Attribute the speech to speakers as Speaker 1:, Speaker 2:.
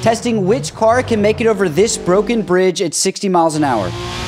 Speaker 1: testing which car can make it over this broken bridge at 60 miles an hour.